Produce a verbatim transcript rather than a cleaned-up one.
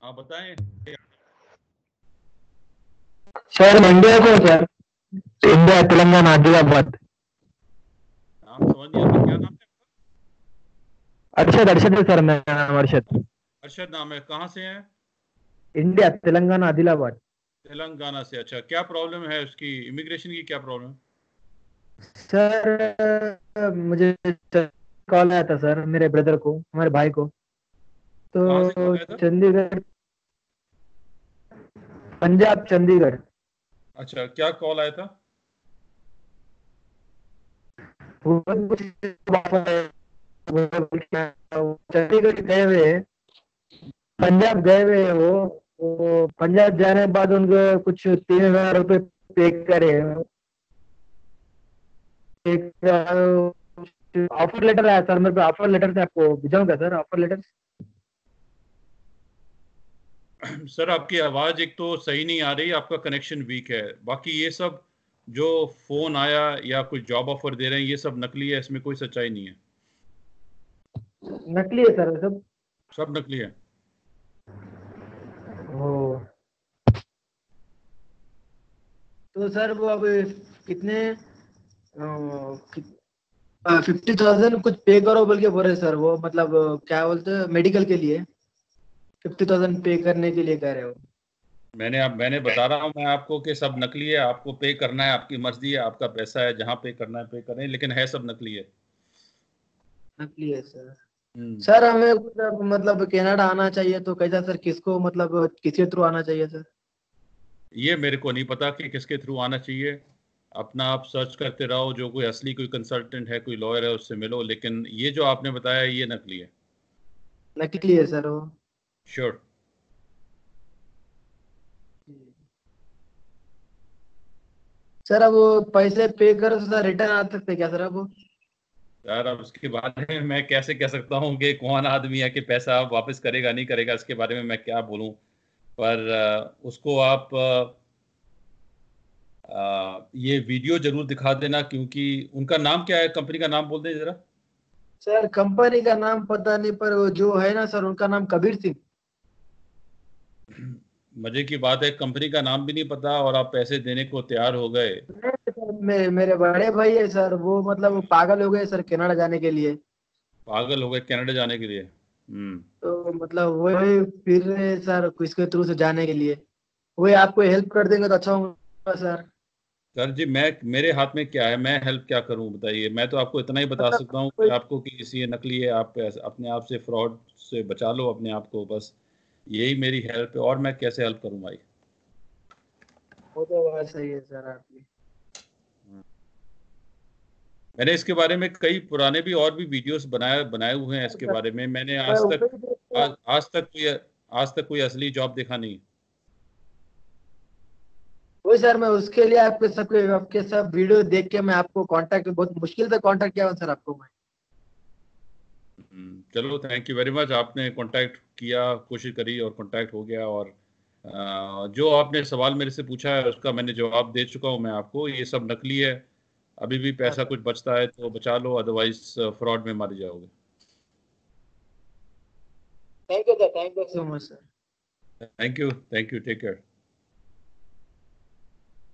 हाँ बताएं। Sir India को सर, इंडिया तेलंगाना आदिलाबाद। नाम समझ नहीं आता, क्या नाम है? अरशद अरशद है सर, मेरा नाम अरशद। अरशद नाम है, कहाँ से हैं? इंडिया तेलंगाना आदिलाबाद। तेलंगाना से। अच्छा, क्या प्रॉब्लम है उसकी, इमिग्रेशन की क्या प्रॉब्लम? सर मुझे कॉल आया था सर, मेरे ब्रदर को, हमारे भाई को। कहाँ से कॉल तो आया था? चंडीगढ़, पंजाब चंडीगढ़। अच्छा, क्या कॉल आया था? वो कुछ चंडीगढ़ गए हुए हैं, पंजाब गए हुए हैं वो। वो पंजाब जाने के बाद उनको कुछ तीन हजार रुपये पे करे। एक ऑफर लेटर आया सर मेरे पे, ऑफर लेटर से आपको भेजाऊँ क्या सर, ऑफर लेटर? सर आपकी आवाज़ एक तो सही नहीं आ रही, आपका कनेक्शन वीक है। बाकी ये सब जो फ़ोन आया या कुछ जॉब ऑफर दे रहे हैं, ये सब नकली है, इसमें कोई सच्चाई नहीं है। नकली है सर सब। सब नकली है। ओ, तो सर वो अब कितने, फिफ्टी थाउजेंड कुछ पे करो बोल के बोल रहे सर वो, मतलब क्या बोलते हैं, मेडिकल के लिए फिफ्टी थाउजेंड पे करने के लिए कह रहे हो। मैंने आप मैंने बता रहा हूँ मैं आपको कि सब नकली है। आपको पे करना है, आपकी मर्जी है, आपका पैसा है, जहाँ पे करना है पे करें, लेकिन है सब नकली है। नकली है सर। हम्म। सर हमें मतलब मतलब कनाडा आना चाहिए तो कैसा सर, किसको मतलब किसके थ्रू आना चाहिए सर? ये मेरे को नहीं पता कि किसके थ्रू आना चाहिए। अपना आप सर्च करते रहो, जो कोई असली कोई कंसल्टेंट है, कोई लॉयर है, उससे मिलो। लेकिन ये जो आपने बताया ये नकली है। नकली है सर वो। श्योर। सर अब वो पैसे पे करो तो सर रिटर्न आ सकते क्या सर अब वो? यार अब उसके बारे में मैं कैसे कह सकता हूँ कि कौन आदमी है कि पैसा वापस करेगा नहीं करेगा, इसके बारे में मैं क्या बोलूँ। पर अ, उसको आप अ, अ, ये वीडियो जरूर दिखा देना, क्योंकि उनका नाम क्या है, कंपनी का नाम बोल दें जरा। सर कंपनी का नाम पता नहीं, पर वो जो है ना सर, उनका नाम कबीर सिंह। मजे की बात है, कंपनी का नाम भी नहीं पता और आप पैसे देने को तैयार हो गए। नहीं सर, मे, मेरे बड़े भाई है सर, वो मतलब वो पागल हो गए सर कनाडा जाने के लिए। पागल हो गए कनाडा जाने के लिए? हम्म। तो मतलब वही फिर रहे सर किसके थ्रू से जाने के लिए, वही आपको हेल्प कर देंगे तो अच्छा होगा सर। सर जी, मैं मेरे हाथ में क्या है, मैं हेल्प क्या करूं बताइए। मैं तो आपको इतना ही बता मतलब सकता हूं कि कोई, आपको कि इसी ये नकली है, आप ऐसे- अपने आप से फ्रॉड से बचा लो अपने आप को, बस यही मेरी हेल्प है। और मैं कैसे हेल्प करूं भाई? वो तो बात सही है सर आपकी। मैंने इसके बारे में कई पुराने भी और भी वीडियोस बनाए बनाए हुए हैं इसके सर बारे में। मैंने मैं आज तक वही देख के- आज, आज तक कोई आज तक कोई असली जॉब देखा नहीं। वही सर मैं उसके लिए आपके सबके आपके सब वीडियो देख के मैं आपको कांटेक्ट, बहुत मुश्किल से कांटेक्ट किया हूं सर आपको मैं। हम्म, चलो थैंक यू वेरी मच, आपने कांटेक्ट किया, कोशिश करी और कांटेक्ट हो गया। और अ, जो आपने सवाल मेरे से पूछा है उसका मैंने जवाब दे चुका हूँ मैं आपको। ये सब नकली है। अभी भी हाँ पैसा सर। कुछ बचता है तो बचा लो, अदरवाइज फ्रॉड में मारे जाओगे। Thank you sir, thank you so much sir. Thank you, thank you, take care.